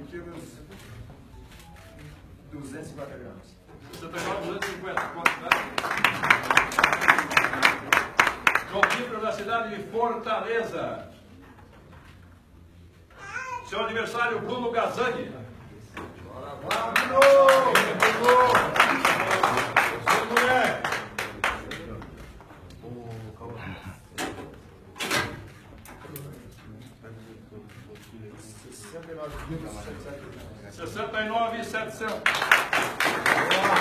quilos, 250 gramas. 69, 250. João Vitor, da cidade de Fortaleza. Seu aniversário, Bruno Gazani. Bruno! Mulher! 69.700.